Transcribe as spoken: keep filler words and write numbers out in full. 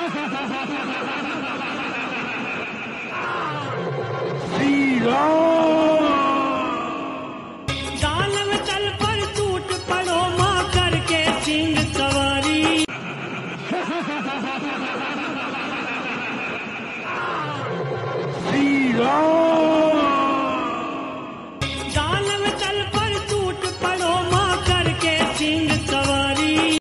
श्री राम। दानव तल पर टूट पड़ो मां करके सिंह सवारी। श्री राम।